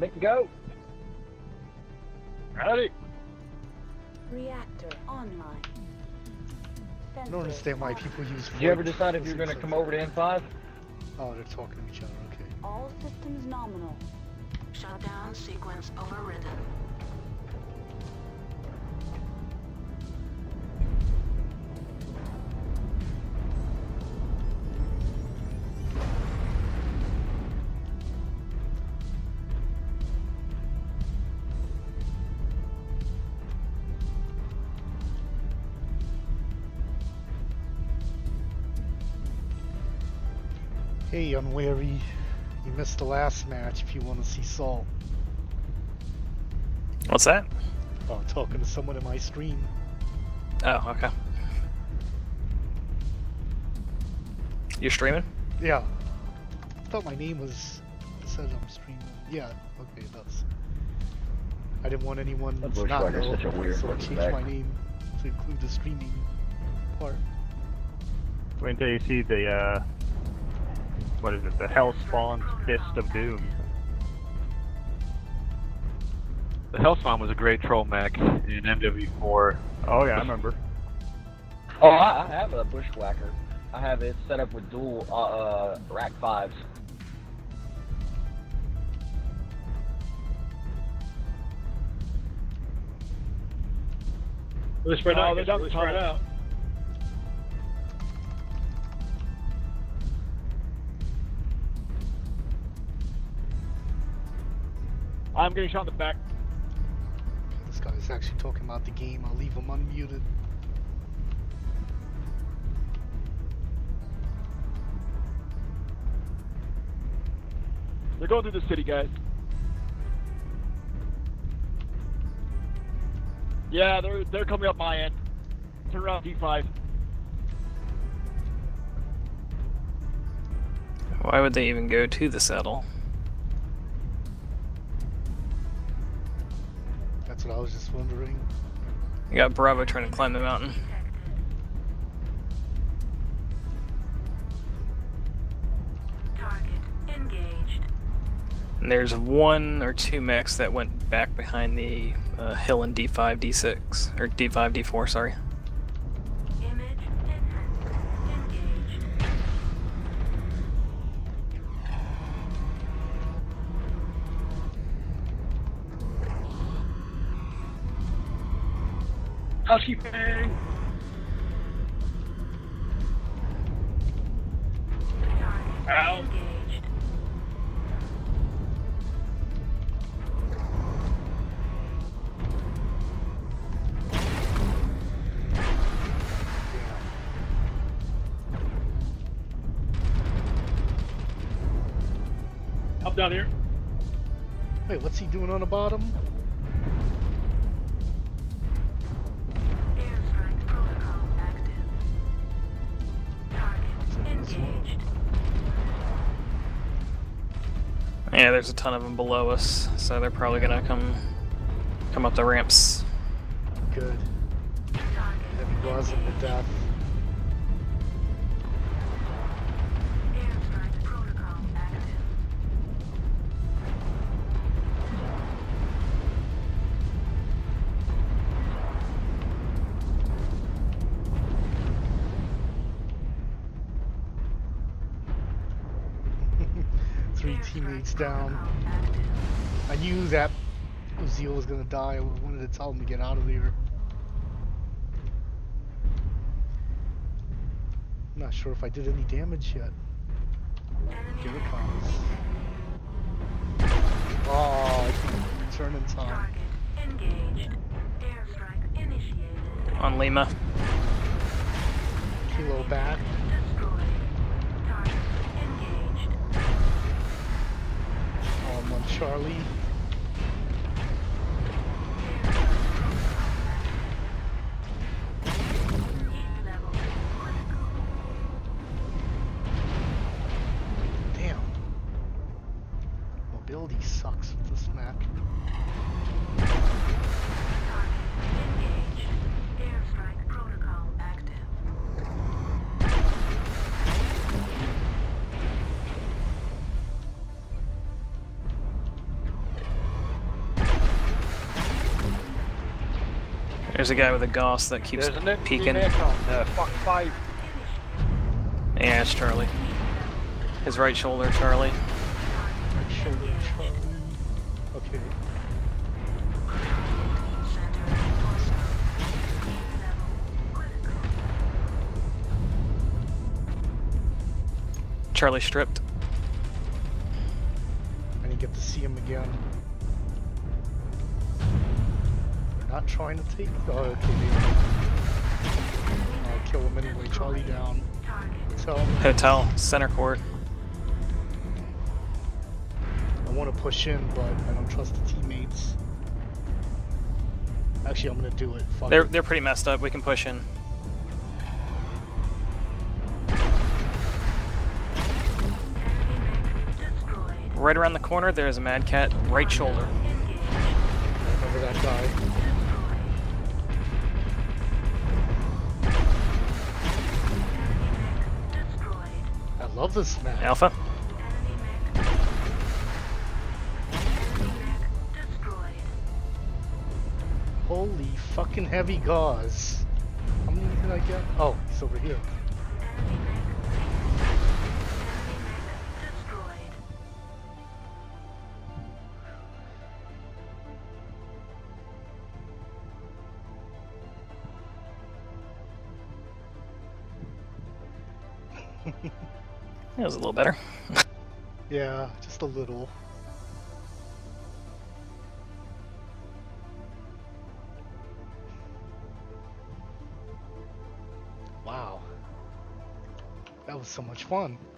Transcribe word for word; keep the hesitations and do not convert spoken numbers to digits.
Make it go. Howdy. Reactor online. I don't understand why people use. Did you ever decide if you're going to come over to N five? Oh, they're talking to each other. Okay. All systems nominal. Shutdown sequence overridden. Hey, Unwary, you missed the last match if you want to see Salt. What's that? Oh, I'm talking to someone in my stream. Oh, okay. You're streaming? Yeah. I thought my name was... It says I'm streaming. Yeah, okay, that's... I didn't want anyone That to not Bushwhacker's know, such a weird so I looking changed back. my name to include the streaming part. Wait until you see the, uh... what is it? The Hellspawn Fist of Doom. The Hellspawn was a great troll mech in M W four. Oh yeah, I remember. Oh, I, I have a Bushwhacker. I have it set up with dual uh, uh, rack fives. Let's spread Oh, out. they're Let's down the spread tunnel. out. I'm getting shot in the back. This guy's actually talking about the game. I'll leave him unmuted. They're going through the city, guys. Yeah, they're they're coming up my end. Turn around D five. Why would they even go to the saddle? That's what I was just wondering. You got Bravo trying to climb the mountain. Target engaged. And there's one or two mechs that went back behind the uh, hill in D five, D six, or D five, D four, sorry. Image enhanced. Engaged. Housekeeping. Target Ow. engaged. Up down here. Wait, what's he doing on the bottom? Airstrike protocol active. Target engaged. Yeah, there's a ton of them below us, so they're probably gonna come come up the ramps. Good. Target Heavy buzzing to death. Airstrike protocol active. Three Airstrike teammates down. protocol active. I knew that Uziel was gonna die. I wanted to tell him to get out of there. I'm not sure if I did any damage yet. Here it comes. Oh, I can return in time. Target engaged. Airstrike initiated. On Lima. Kilo back. Destroyed. Target engaged. Oh, I'm on Charlie. Heat level critical. Damn. Mobility sucks with this map. Target engaged. Airstrike protocol active. There's a guy with a Gauss that keeps There's an peeking. on uh, Fox five. Yeah, it's Charlie. His right shoulder, Charlie. Right shoulder, Charlie. Okay. Charlie stripped. I didn't get to see him again. They're not trying to take. Oh, okay. I'll kill him anyway. Charlie down. Tell him. Hotel, center court. I want to push in, but I don't trust the teammates. Actually, I'm gonna do it. Fuck They're it. they're pretty messed up. We can push in. Right around the corner, there's a Mad Cat, right shoulder. I remember that guy. I love this map. Alpha. Holy fucking heavy gauze. How many did I get? Oh, it's over here. That was a little better. Yeah, just a little. Wow. That was so much fun.